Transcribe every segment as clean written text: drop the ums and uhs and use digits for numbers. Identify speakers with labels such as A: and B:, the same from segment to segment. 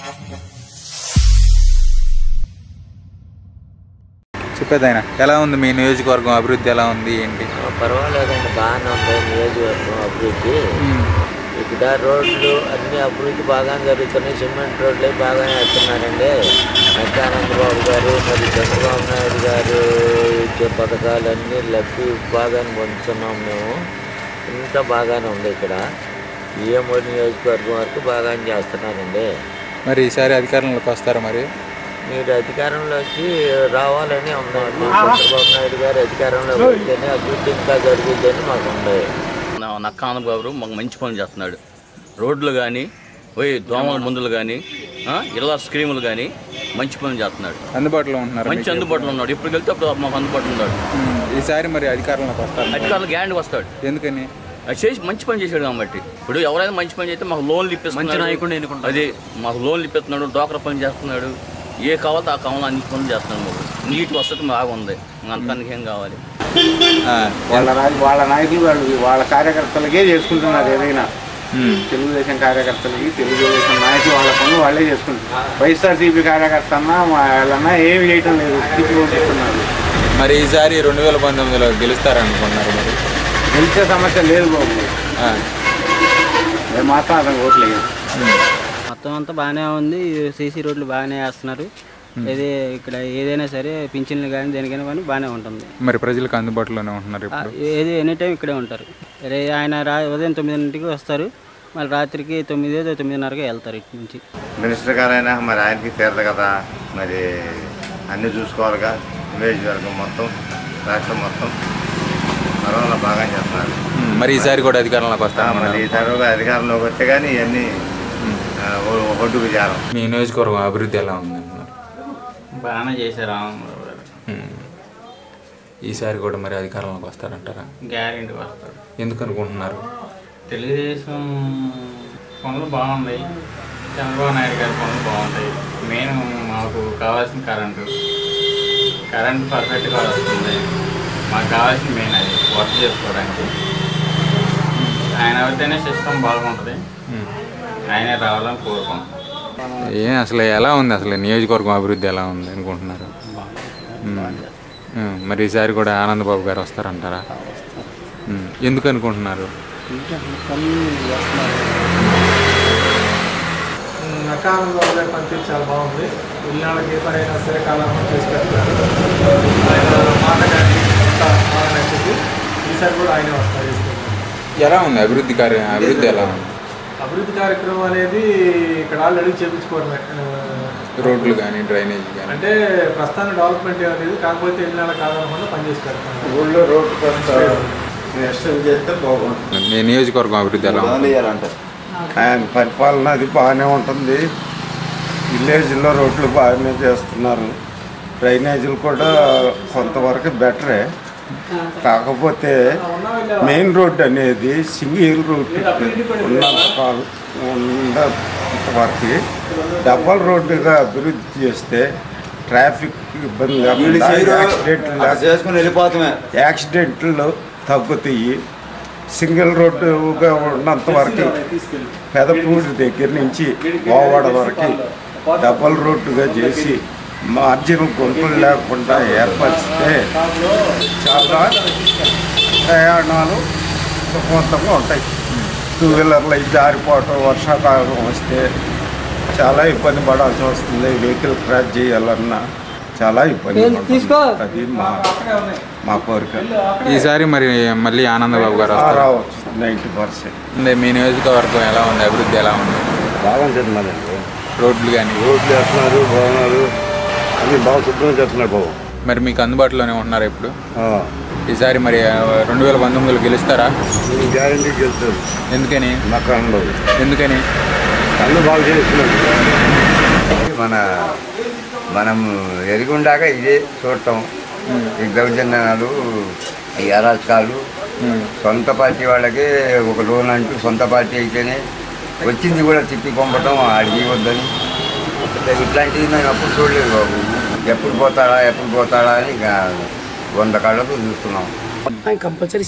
A: చెప్పేదైనా ఎలా ఉంది మీ నియోజకవర్గం అభివృద్ధి ఎలా ఉంది ఏంటి?
B: పర్వాలేదండి, బాగానే ఉంది నియోజకవర్గం అభివృద్ధి. ఇక్కడ రోడ్లు అన్ని అభివృద్ధి బాగానే జరుగుతున్నాయి. సిమెంట్ రోడ్లు బాగానే వేస్తున్నారండి. వెంకయ్యనాయుడు గారు మరి చంద్రబాబు నాయుడు గారు ఇచ్చే పథకాలన్నీ లబ్ధి బాగానే పొందుతున్నాం మేము. ఇంత బాగానే ఉంది ఇక్కడ. ఈఎంఓ నియోజకవర్గం వరకు బాగానే చేస్తున్నారండి.
A: మరి ఈసారి అధికారంలోకి వస్తారా? మరి
B: మీరు అధికారంలోకి రావాలని ఉన్నాం. చంద్రబాబు నాయుడు గారు అధికారంలోకి వస్తేనే అభివృద్ధి ఇంకా జరుగుతుందని మాకు ఉన్నాయి.
C: నక్కా ఆనందబాబు మాకు మంచి పనులు చేస్తున్నాడు. రోడ్లు కానీ దోమల మందులు కానీ ఇళ్ళ స్కీములు కానీ మంచి పనులు చేస్తున్నాడు.
A: అందుబాటులో ఉంటున్నారు,
C: మంచి అందుబాటులో ఉన్నాడు. ఇప్పుడు వెళ్తే అప్పుడు మాకు అందుబాటులో ఉన్నాడు.
A: ఈసారి మరి అధికారంలోకి వస్తాడు?
C: అధికారులు గ్యారంటీ వస్తాడు.
A: ఎందుకని?
C: చేసి మంచి పని చేశాడు కాబట్టి. ఇప్పుడు ఎవరైనా మంచి పని చేస్తే మాకు లోన్లు ఇప్పిస్తున్నాడు. అది మాకు లోన్లు ఇప్పిస్తున్నాడు. డోక్రా పని చేస్తున్నాడు. ఏ కావాలో ఆ కావాలో అన్ని పనులు చేస్తున్నాడు. మాకు నీటి వసతి బాగుంది. అంతానికి ఏం కావాలి?
D: వాళ్ళ నాయకులు వాళ్ళ కార్యకర్తలకే చేసుకుంటున్నారు. ఏదైనా తెలుగుదేశం కార్యకర్తలకి తెలుగుదేశం నాయకులు వాళ్ళ పనులు వాళ్ళే చేసుకుంటున్నారు. వైఎస్ఆర్సీపీ కార్యకర్త అన్నా వాళ్ళన్నా ఏమి చేయటం లేదు, తిప్పిపోతున్నారు.
A: మరి ఈసారి 2019లో గెలుస్తారనుకున్నారు? మరి
D: గెలిచే సమస్య లేదు బాబు. మాత్రం అతను ఓట్లేదు.
E: మొత్తం అంతా బాగానే ఉంది. సీసీ రోడ్లు బాగానే వేస్తున్నారు. ఇది ఇక్కడ ఏదైనా సరే పింఛన్లు కానీ దేనికైనా కానీ బాగానే ఉంటుంది.
A: మరి ప్రజలకు అందుబాటులోనే ఉంటున్నారు.
E: ఏది ఎనీ టైం ఇక్కడే ఉంటారు. ఆయన ఉదయం 9 వస్తారు, మళ్ళీ రాత్రికి 9-9:30కి వెళ్తారు ఇటు నుంచి.
D: మినిస్టర్ గారైనా మరి ఆయనకి తీరదు కదా, మరి అన్నీ చూసుకోవాలిగా. నియోజకవర్గం మొత్తం, రాష్ట్రం మొత్తం పర్వాలేదు బాగా చేస్తున్నారు.
A: మరి ఈసారి కూడా అధికారంలోకి వస్తారు?
D: మరి ఈసారి కూడా అధికారంలోకి వస్తే కానీ ఇవన్నీ ఒడ్డుకు చేరం.
A: మీ నియోజకవర్గం అభివృద్ధి ఎలా ఉంది?
E: బాగానే చేశారు.
A: ఈసారి కూడా మరి అధికారంలోకి వస్తారంటారా?
E: గ్యారెంటీ వస్తారు.
A: ఎందుకు అనుకుంటున్నారు?
E: తెలుగుదేశం పనులు బాగున్నాయి, చంద్రబాబు నాయుడు గారి పనులు బాగుంటాయి. మెయిన్ మాకు కావాల్సిన కరెంటు పర్ఫెక్ట్గా వస్తుంది. మాకు కావాల్సిన మెయిన్ అది వర్క్ చేసుకోవడానికి. ఆయన అయితేనే సిస్టమ్ బాగుంటుంది. ఆయనే రావాలని కోరుకుంటున్నాం.
A: అసలు ఎలా ఉంది? అసలు నియోజకవర్గం అభివృద్ధి ఎలా ఉంది అనుకుంటున్నారు? మరి ఈసారి కూడా ఆనందబాబు గారు వస్తారంటారా? ఎందుకు అనుకుంటున్నారు?
F: నక్కా ఆనందబాబు గారి పనితీరు చాలా బాగుంది. ఇళ్ళకి పరైనా సరే కాలంలో చేసి పెడతారు. ఆయన మాట కానీ బాగా నచ్చింది. ఈసారి కూడా ఆయనే వస్తారు.
A: ఎలా ఉంది అభివృద్ధి ఎలా ఉంది?
F: అభివృద్ధి కార్యక్రమం అనేది ఇక్కడ ఆల్రెడీ చేయించుకోవడమే.
A: రోడ్లు కానీ డ్రైనేజ్ కానీ
F: అంటే ప్రస్తుతానికి డెవలప్మెంట్ ఏమీ లేదు. కాకపోతే ఎన్ని కాదనకుండా పనిచేసి పెడతాను.
D: ఊళ్ళో రోడ్డు చేస్తే బాగుంటుంది.
A: మీ నియోజకవర్గం అభివృద్ధి ఎలా ఉంది?
D: ఆయన పరిపాలన అది బాగానే ఉంటుంది. విలేజ్లో రోడ్లు బాగానే చేస్తున్నారు. డ్రైనేజీలు కూడా కొంతవరకు బెటరే. కాకపోతే మెయిన్ రోడ్ అనేది సింగిల్ రూట్ ఉన్నంతవరకు డబల్ రోడ్డుగా అభివృద్ధి చేస్తే ట్రాఫిక్ ఇబ్బంది యాక్సిడెంట్లు తగ్గుతాయి. సింగిల్ రోడ్డుగా ఉన్నంత వరకు పెదపూడి దగ్గర నుంచి గోవాడ వరకు డబల్ రోడ్డుగా చేసి మార్జిన్ గుంపులు లేకుండా ఏర్పరిస్తే చాలా ప్రయాణాలు సుఖవంతంగా ఉంటాయి. 2 వీలర్లు జారిపోవటం, వర్షాకాలం వస్తే చాలా ఇబ్బంది పడాల్సి వస్తుంది. వెహికల్ క్రాష్ చేయాలన్నా చాలా ఇబ్బంది. అది మా కోరిక.
A: ఈసారి మరి మళ్ళీ ఆనందబాబు గారు
D: రావచ్చు 90%.
A: మీ నియోజకవర్గం ఎలా ఉంది? అభివృద్ధి ఎలా ఉంది?
D: బాగుంటుంది. మరి
A: రోడ్లు కానీ
D: రోడ్లు వేస్తున్నారు, భవనాలు అన్నీ బాగా శుభ్రంగా చేస్తున్నారు బాబు.
A: మరి మీకు అందుబాటులోనే ఉంటున్నారు ఇప్పుడు? ఈసారి మరి 2019లో గెలుస్తారా?
D: గ్యారెంటీ గెలుస్తారు.
A: ఎందుకని?
D: మాకు అనుభవం.
A: ఎందుకని?
D: అన్నీ బాగా చేస్తున్నారు. మనం ఎరుగుండాక ఇదే చూడటం. ఈ దౌర్జన్యాలు, ఈ అరాచకాలు, సొంత పార్టీ వాళ్ళకే ఒక లోన్ అంటూ సొంత పార్టీ అయితేనే వచ్చింది కూడా తిప్పి పంపటం, ఆడికి ఇవ్వద్దని. ఇట్లాంటివి మేము అప్పుడు చూడలేదు బాబు. ఎప్పుడు పోతాడా అని ఇక 100 కళ్ళతో చూస్తున్నాం.
G: ఆయన కంపల్సరీ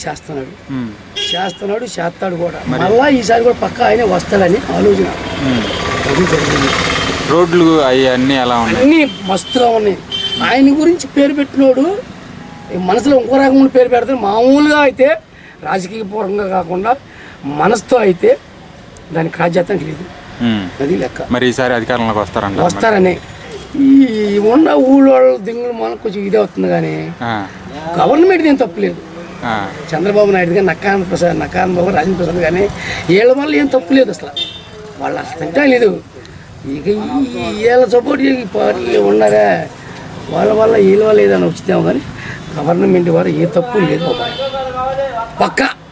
G: చేస్తాడు కూడా. మళ్ళా ఈసారి కూడా పక్క ఆయన వస్తాడని ఆలోచన అది జరిగింది.
A: రోడ్లు అవన్నీ ఎలా ఉన్నాయి?
G: అన్నీ మస్తుగా ఉన్నాయి. ఆయన గురించి పేరు పెట్టినోడు మనసులో ఇంకో రకమైన పేరు పెడతారు. మామూలుగా అయితే రాజకీయ పూర్వంగా కాకుండా మనసుతో అయితే దానికి రాజ్యాతానికి లేదు. అది లెక్క.
A: మరి ఈసారి అధికారంలోకి
G: వస్తారని ఈ ఉన్న ఊళ్ళో దింగులు మనకు కొంచెం ఇదే అవుతుంది. కానీ గవర్నమెంట్ ఏం తప్పులేదు. చంద్రబాబు నాయుడు కానీ నక్కాన బాబు రాజేంద్ర ప్రసాద్ కానీ వీళ్ళ వల్ల ఏం తప్పు లేదు. అసలు వాళ్ళు అసలు తింటా లేదు. ఇక వీళ్ళ సపోర్ట్ పార్టీలు ఉన్నారా వాళ్ళ వల్ల వీళ్ళ వల్ల ఏదైనా వచ్చిందేమో కానీ గవర్నమెంట్ వారు ఏ తప్పు లేదు పక్కా.